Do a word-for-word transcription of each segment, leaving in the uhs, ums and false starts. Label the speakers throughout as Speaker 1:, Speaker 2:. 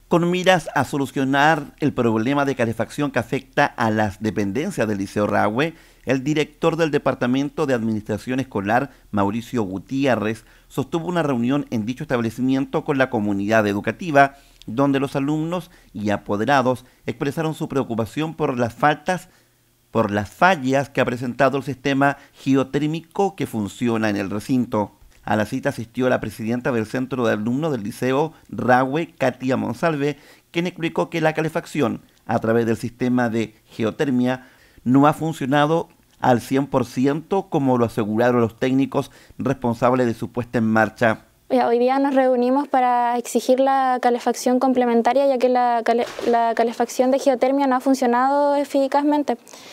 Speaker 1: Con miras a solucionar el problema de calefacción que afecta a las dependencias del Liceo Rahue, el director del Departamento de Administración Escolar, Mauricio Gutiérrez, sostuvo una reunión en dicho establecimiento con la comunidad educativa, donde los alumnos y apoderados expresaron su preocupación por las faltas, por las fallas que ha presentado el sistema geotérmico que funciona en el recinto. A la cita asistió la presidenta del Centro de Alumnos del Liceo Rahue, Katia Monsalve, quien explicó que la calefacción a través del sistema de geotermia no ha funcionado al cien por ciento como lo aseguraron los técnicos responsables de su puesta en marcha.
Speaker 2: Hoy día nos reunimos para exigir la calefacción complementaria, ya que la, cale la calefacción de geotermia no ha funcionado eficazmente.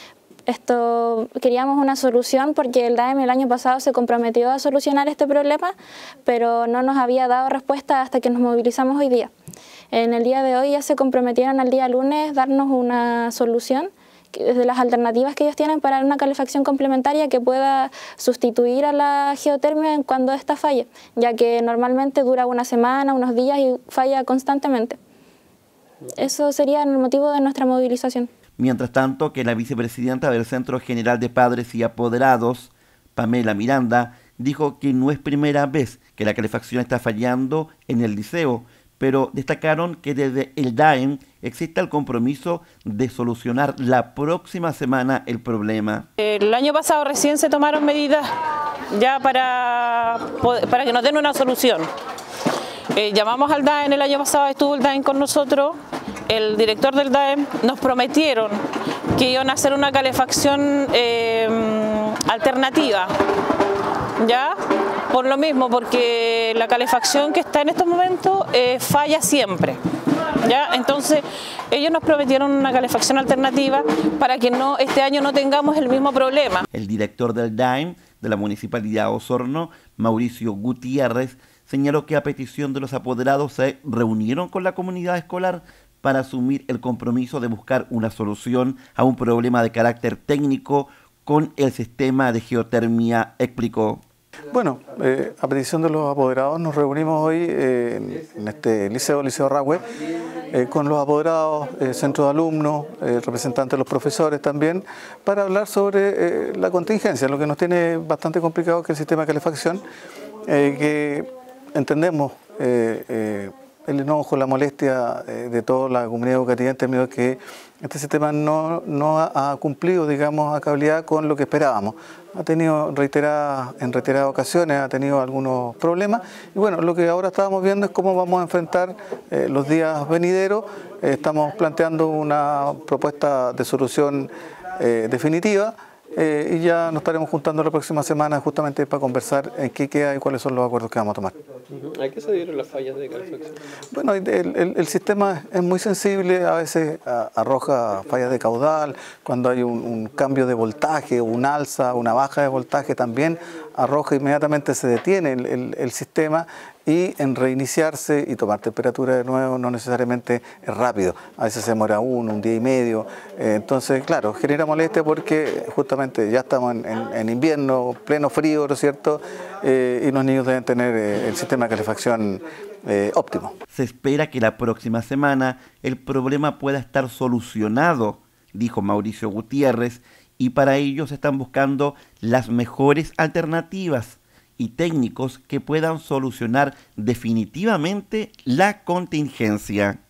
Speaker 2: Esto, queríamos una solución porque el D A E M el año pasado se comprometió a solucionar este problema, pero no nos había dado respuesta hasta que nos movilizamos hoy día. En el día de hoy ya se comprometieron al día lunes darnos una solución desde las alternativas que ellos tienen para una calefacción complementaria que pueda sustituir a la geotermia cuando ésta falle, ya que normalmente dura una semana, unos días y falla constantemente. Eso sería el motivo de nuestra movilización.
Speaker 1: Mientras tanto, que la vicepresidenta del Centro General de Padres y Apoderados, Pamela Miranda, dijo que no es primera vez que la calefacción está fallando en el liceo, pero destacaron que desde el D A E M existe el compromiso de solucionar la próxima semana el problema.
Speaker 3: El año pasado recién se tomaron medidas ya para, para que nos den una solución. Eh, llamamos al D A E M, el año pasado estuvo el D A E M con nosotros. El director del D A E M nos prometieron que iban a hacer una calefacción eh, alternativa, ¿ya? Por lo mismo, porque la calefacción que está en estos momentos eh, falla siempre, ¿ya? Entonces ellos nos prometieron una calefacción alternativa para que no, este año no tengamos el mismo problema.
Speaker 1: El director del D A E M de la Municipalidad de Osorno, Mauricio Gutiérrez, señaló que a petición de los apoderados se reunieron con la comunidad escolar para asumir el compromiso de buscar una solución a un problema de carácter técnico con el sistema de geotermia, explicó.
Speaker 4: Bueno, eh, a petición de los apoderados nos reunimos hoy eh, en este liceo, Liceo Rahue, eh, con los apoderados, eh, centro de alumnos, eh, representantes de los profesores también, para hablar sobre eh, la contingencia, lo que nos tiene bastante complicado que el sistema de calefacción, eh, que entendemos eh, eh, el enojo, la molestia eh, de toda la comunidad educativa en términos de que este sistema no, no ha, ha cumplido, digamos, a cabalidad con lo que esperábamos. Ha tenido reiteradas, en reiteradas ocasiones, ha tenido algunos problemas y bueno, lo que ahora estábamos viendo es cómo vamos a enfrentar eh, los días venideros. Eh, estamos planteando una propuesta de solución eh, definitiva. Eh, y ya nos estaremos juntando la próxima semana justamente para conversar en qué queda y cuáles son los acuerdos que vamos a tomar.
Speaker 5: ¿A qué se dieron las fallas de calefacción?
Speaker 4: Bueno, el, el, el sistema es muy sensible, a veces a, arroja fallas de caudal, cuando hay un, un cambio de voltaje, un alza, una baja de voltaje también arroja, inmediatamente se detiene el, el, el sistema y en reiniciarse y tomar temperatura de nuevo no necesariamente es rápido, a veces se demora uno, un día y medio, eh, entonces claro, genera molestia porque justamente ya estamos en, en, en invierno, pleno frío, ¿no es cierto? Eh, y los niños deben tener eh, el sistema de calefacción eh, óptimo.
Speaker 1: Se espera que la próxima semana el problema pueda estar solucionado, dijo Mauricio Gutiérrez, y para ello se están buscando las mejores alternativas y técnicos que puedan solucionar definitivamente la contingencia.